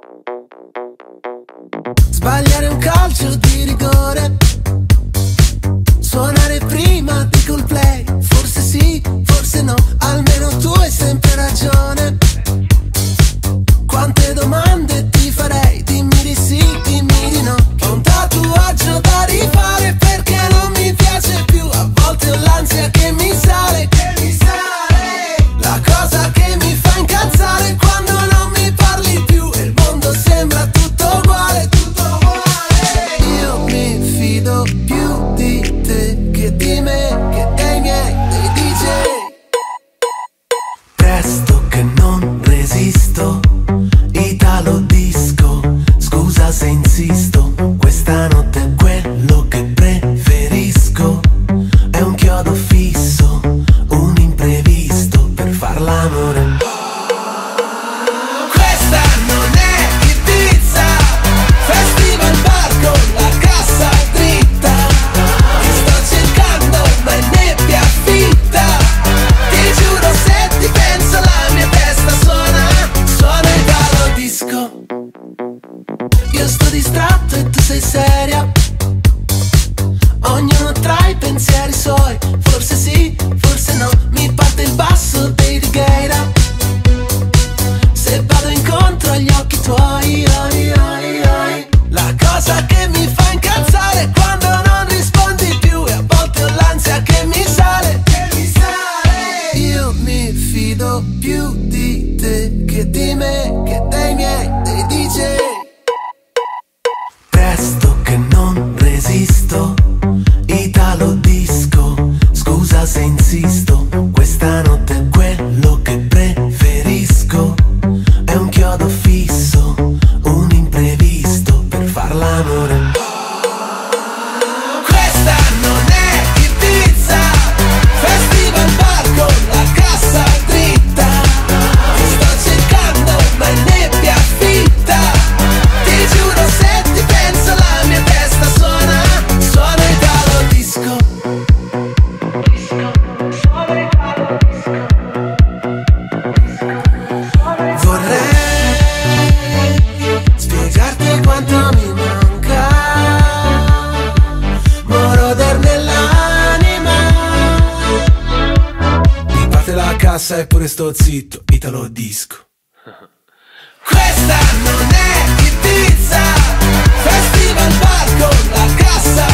Sbagliare un calcio di rigore, suonare prima di Coldplay. Forse sì, forse no, almeno tu hai sempre ragione. Quante domande ti farei, dimmi di sì, dimmi di no. Ho un tatuaggio da rifare perché non mi piace più. A volte ho l'ansia che mi sale, la cosa che mi fa incazzare quando non mi parli più e il mondo sembra tutto uguale, tutto uguale. Io mi fido più di te che di me, che dei miei, dei DJ. Presto che non resisto, Italo disco, scusa se insisto, questa notte è quello che preferisco. È un chiodo fisso, un imprevisto per far l'amore. Questa non è Ibiza, festival bar con la cassa dritta. Ti sto cercando ma è nebbia fitta. Ti giuro se ti penso la mia testa suona Italo disco. Io sto distratto e tu sei seria, ognuno tra i pensieri suoi. Forse sì, forse no, mi parte il basso dei Righeira. Se vado incontro agli occhi tuoi, la cosa che mi fa incazzare è quando non rispondi più e a volte ho l'ansia che mi sale. Io mi fido più di te che di me, che dei miei, dei DJ. Presto che non resisto, Italo disco, scusa se insisto, questa notte è quello che preferisco. È un chiodo fisso, un imprevisto per far l'amore. Questa non è Ibiza, festival bar con la cassa dritta. Ti sto cercando ma è nebbia fitta. Ti giuro se ti penso la mia testa suona Italo disco. Vorrei spiegarti quanto mi manca, moroder nell'anima. Mi parte la cassa e pure sto zitto, Italo disco. Questa non è Ibiza, festival bar con la cassa